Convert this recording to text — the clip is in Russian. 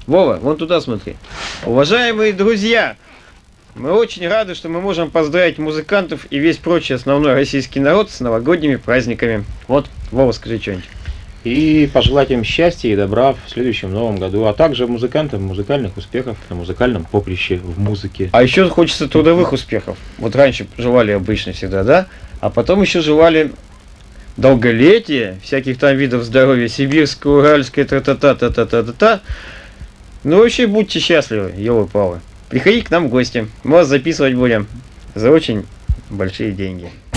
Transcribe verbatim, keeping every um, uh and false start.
Вова, вон туда смотри. Уважаемые друзья, мы очень рады, что мы можем поздравить музыкантов и весь прочий основной российский народ с новогодними праздниками. Вот, Вова, скажи что-нибудь. И пожелать им счастья и добра в следующем новом году, а также музыкантам музыкальных успехов на музыкальном поприще в музыке. А еще хочется трудовых успехов. Вот раньше желали обычно всегда, да? А потом еще желали долголетия, всяких там видов здоровья, сибирское, уральское, та-та-та-та-та-та-та. Ну вообще будьте счастливы, елы-палы. Приходи к нам в гости, мы вас записывать будем за очень большие деньги.